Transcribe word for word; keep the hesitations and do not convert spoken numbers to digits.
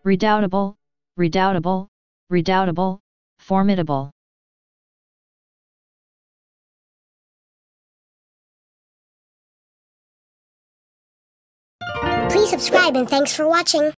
redoubtable, redoubtable, redoubtable, formidable. Please subscribe and thanks for watching.